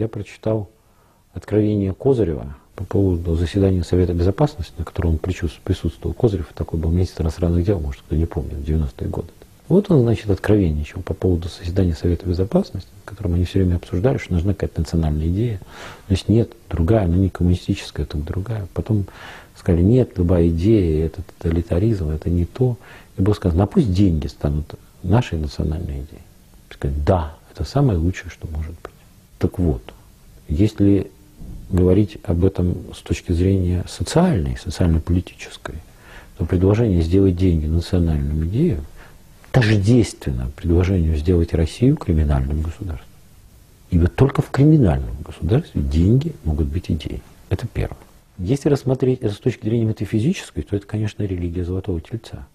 я прочитал откровение Козырева по поводу заседания Совета Безопасности, на котором он присутствовал. Козырев такой был министр иностранных дел, может, кто не помнит, в 90-е годы. Вот он, значит, откровенничал по поводу заседания Совета Безопасности, на котором они все время обсуждали, что нужна какая-то национальная идея. Значит, нет, другая, она не коммунистическая, только другая. Потом сказали, нет, любая идея, это тоталитаризм, это не то. И было сказано, а пусть деньги станут нашей национальной идеей. Сказали, да, это самое лучшее, что может быть. Так вот, если говорить об этом с точки зрения социальной, социально-политической, то предложение сделать деньги национальную идею тождественно предложению сделать Россию криминальным государством. Ибо только в криминальном государстве деньги могут быть идеей. Это первое. Если рассмотреть это с точки зрения метафизической, то это, конечно, религия Золотого Тельца.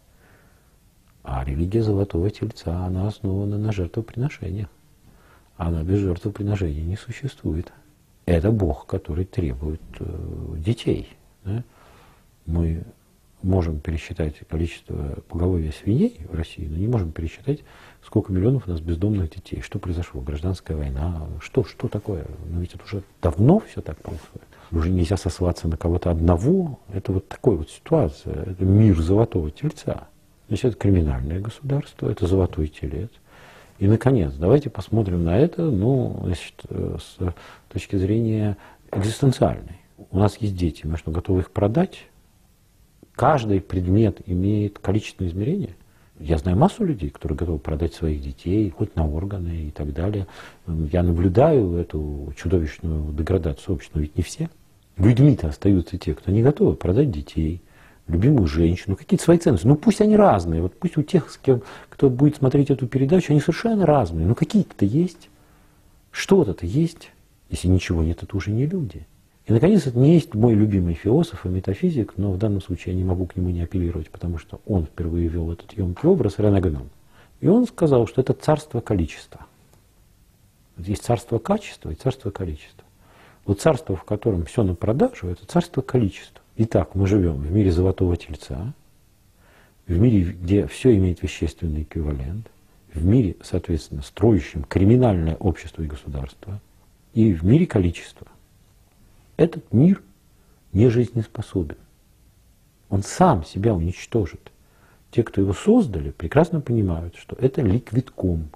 А религия Золотого Тельца, она основана на жертвоприношениях. Она без жертвоприношений не существует. Это Бог, который требует детей. Да? Мы можем пересчитать количество поголовья свиней в России, но не можем пересчитать, сколько миллионов у нас бездомных детей. Что произошло? Гражданская война? Что такое? Но ведь это уже давно все так происходит. Уже нельзя сослаться на кого-то одного. Это вот такая вот ситуация. Это мир Золотого Тельца. Значит, это криминальное государство, это Золотой Телец. И, наконец, давайте посмотрим на это, значит, с точки зрения экзистенциальной. У нас есть дети, мы что, готовы их продать? Каждый предмет имеет количественное измерение. Я знаю массу людей, которые готовы продать своих детей, хоть на органы и так далее. Я наблюдаю эту чудовищную деградацию общества, ведь не все. Людьми-то остаются те, кто не готовы продать детей, любимую женщину, какие-то свои ценности. Пусть они разные, вот пусть у тех, кто будет смотреть эту передачу, они совершенно разные. Какие-то есть, что-то-то есть. Если ничего нет, это уже не люди. И, наконец, это не есть мой любимый философ и метафизик, но в данном случае я не могу к нему не апеллировать, потому что он впервые ввел этот емкий образ, Рене Гнон. И он сказал, что это царство количества. Есть царство качества и царство количества. Вот царство, в котором все на продажу, это царство количества. Итак, мы живем в мире Золотого Тельца, в мире, где все имеет вещественный эквивалент, в мире, соответственно, строящем криминальное общество и государство, и в мире количества. Этот мир не жизнеспособен. Он сам себя уничтожит. Те, кто его создали, прекрасно понимают, что это ликвидком.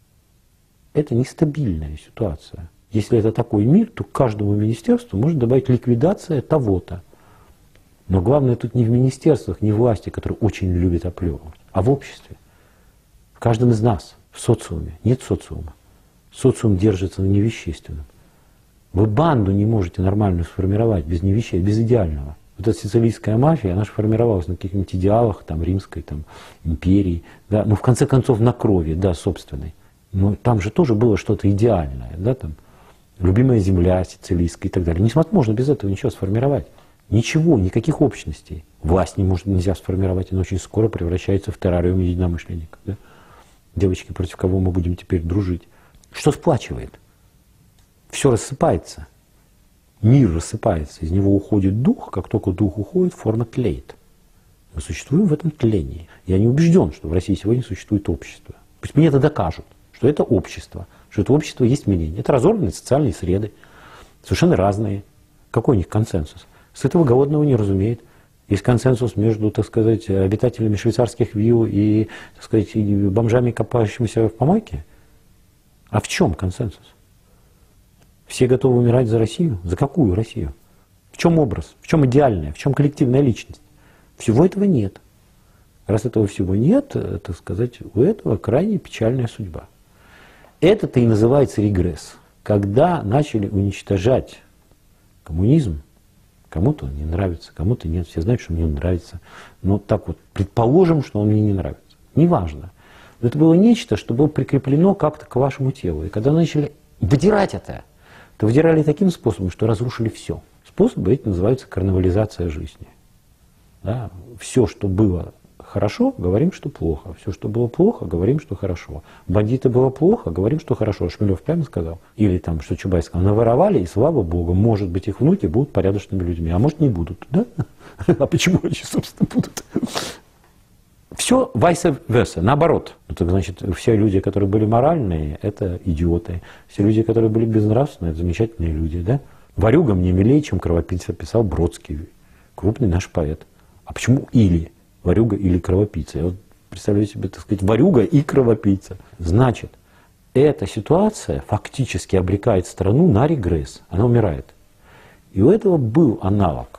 Это нестабильная ситуация. Если это такой мир, то к каждому министерству можно добавить ликвидация того-то. Но главное тут не в министерствах, не в власти, которые очень любят оплевывать, а в обществе. В каждом из нас, в социуме. Нет социума. Социум держится на невещественном. Вы банду не можете нормально сформировать без невещественного, без идеального. Вот эта сицилийская мафия, она же формировалась на каких-нибудь идеалах римской империи, да, в конце концов на крови, да, собственной. Но там же тоже было что-то идеальное, да, любимая земля сицилийская и так далее. Невозможно без этого ничего сформировать. Ничего, никаких общностей. Власть нельзя сформировать, она очень скоро превращается в террариум единомышленников. Да? Девочки, против кого мы будем теперь дружить. Что сплачивает? Все рассыпается. Мир рассыпается, из него уходит дух, как только дух уходит, форма тлеет. Мы существуем в этом тлении. Я не убежден, что в России сегодня существует общество. Пусть мне это докажут, что это общество есть мнение. Это разорванные социальные среды, совершенно разные. Какой у них консенсус? С этого голодного не разумеет. Есть консенсус между, так сказать, обитателями швейцарских вилл и, так сказать, бомжами, копающимися в помойке. А в чем консенсус? Все готовы умирать за Россию? За какую Россию? В чем образ? В чем идеальная? В чем коллективная личность? Всего этого нет. Раз этого всего нет, так сказать, у этого крайне печальная судьба. Это-то и называется регресс. Когда начали уничтожать коммунизм, кому-то он не нравится, кому-то нет, все знают, что мне он нравится. Но так вот, предположим, что он мне не нравится. Неважно. Но это было нечто, что было прикреплено как-то к вашему телу. И когда начали выдирать это, то выдирали таким способом, что разрушили все. Способы эти называются карнавализация жизни. Да? Все, что было хорошо, говорим, что плохо. Все, что было плохо, говорим, что хорошо. Бандиты было плохо, говорим, что хорошо. Шмелев прямо сказал. Или что Чубайс сказал. Наворовали, и слава Богу, может быть, их внуки будут порядочными людьми. А может, не будут. Да? А почему они, собственно, будут? Все vice versa, наоборот. Ну, так значит, все люди, которые были моральные, это идиоты. Все люди, которые были безнравственные, это замечательные люди. Да? «Ворюга мне милее, чем кровопийца», писал Бродский, крупный наш поэт. А почему или? Ворюга или кровопийца? Я вот представляю себе, так сказать, ворюга и кровопийца. Значит, эта ситуация фактически обрекает страну на регресс. Она умирает. И у этого был аналог.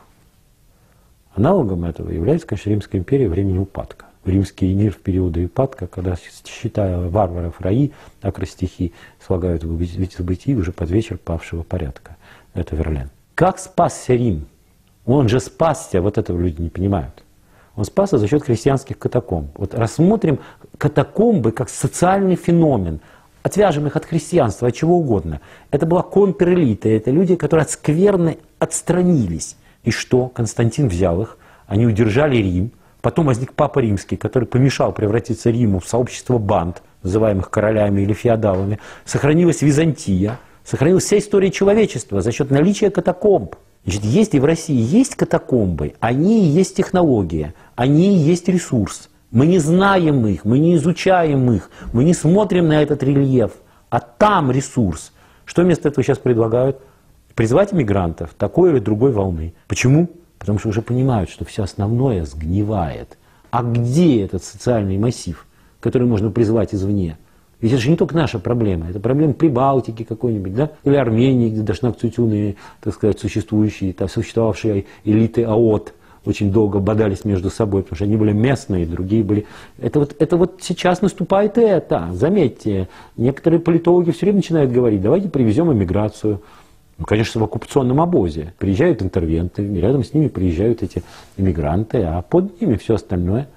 Аналогом этого является, конечно, Римская империя времени упадка. Римский мир в периоды упадка, когда, считая варваров раи, акростихи слагают в бытии уже под вечер павшего порядка. Это Верлен. Как спасся Рим? Он же спасся, вот этого люди не понимают. Он спасся за счет христианских катакомб. Вот рассмотрим катакомбы как социальный феномен. Отвяжем их от христианства, от чего угодно. Это была контрэлита, это люди, которые от скверны отстранились. И что? Константин взял их, они удержали Рим. Потом возник Папа Римский, который помешал превратиться Риму в сообщество банд, называемых королями или феодалами. Сохранилась Византия, сохранилась вся история человечества за счет наличия катакомб. Значит, если в России есть катакомбы, они и есть технология, они и есть ресурс. Мы не знаем их, мы не изучаем их, мы не смотрим на этот рельеф, а там ресурс. Что вместо этого сейчас предлагают? Призвать иммигрантов такой или другой волны. Почему? Потому что уже понимают, что все основное сгнивает. А где этот социальный массив, который можно призвать извне? Ведь это же не только наша проблема, это проблема Прибалтики какой-нибудь, да? Или Армении, где дашнакцутюны, так сказать, существующие, там существовавшие элиты АОТ очень долго бодались между собой, потому что они были местные, другие были... Это вот сейчас наступает это, заметьте. Некоторые политологи все время начинают говорить, давайте привезем иммиграцию. Ну, конечно, в оккупационном обозе. Приезжают интервенты, рядом с ними приезжают эти иммигранты, а под ними все остальное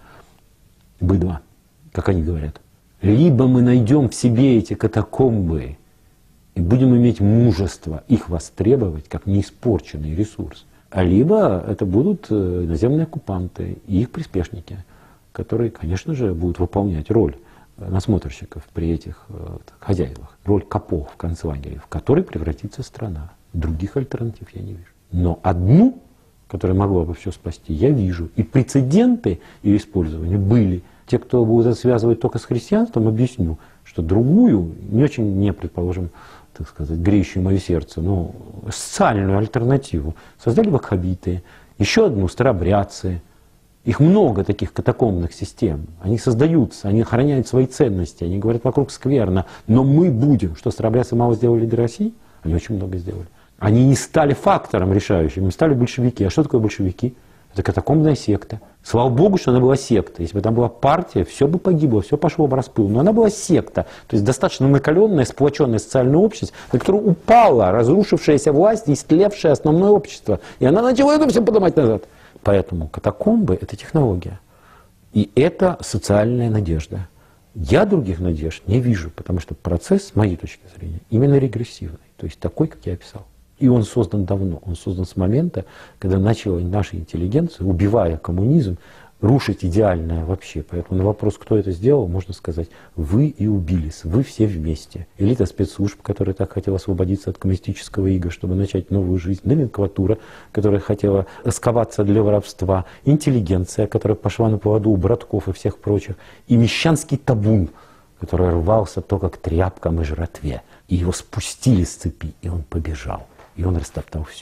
быдло, как они говорят. Либо мы найдем в себе эти катакомбы и будем иметь мужество их востребовать как неиспорченный ресурс, а либо это будут иноземные оккупанты и их приспешники, которые, конечно же, будут выполнять роль насмотрщиков при этих хозяевах, роль капов в концлагере, в который превратится страна. Других альтернатив я не вижу. Но одну, которая могла бы все спасти, я вижу. И прецеденты ее использования были. Те, кто будет это связывать только с христианством, объясню, что другую, не очень, не предположим, так сказать, греющую мое сердце, но социальную альтернативу создали ваххабиты, еще одну старообрядцы. Их много таких катакомбных систем. Они создаются, они охраняют свои ценности, они говорят вокруг скверно, но мы будем. Что, старообрядцы мало сделали для России? Они очень много сделали. Они не стали фактором решающим, они стали большевики. А что такое большевики? Это катакомбная секта. Слава Богу, что она была секта. Если бы там была партия, все бы погибло, все пошло в распыл. Но она была секта. То есть достаточно накаленная, сплоченная социальная общность, на которую упала разрушившаяся власть и истлевшее основное общество. И она начала это все поднимать назад. Поэтому катакомбы – это технология. И это социальная надежда. Я других надежд не вижу, потому что процесс, с моей точки зрения, именно регрессивный. То есть такой, как я описал. И он создан давно. Он создан с момента, когда начала наша интеллигенция, убивая коммунизм, рушить идеальное вообще. Поэтому на вопрос, кто это сделал, можно сказать, вы и убились, вы все вместе. Элита спецслужб, которая так хотела освободиться от коммунистического ига, чтобы начать новую жизнь, номенклатура, которая хотела сковаться для воровства, интеллигенция, которая пошла на поводу у братков и всех прочих, и мещанский табун, который рвался только к тряпкам и жратве. И его спустили с цепи, и он побежал, и он растоптал все.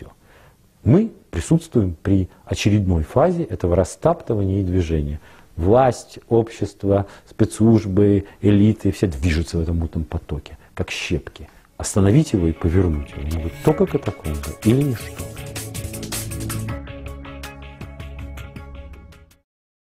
Мы присутствуем при очередной фазе этого растаптывания и движения. Власть, общество, спецслужбы, элиты, все движутся в этом мутном потоке, как щепки. Остановить его и повернуть его могут только катакомбы или ничто.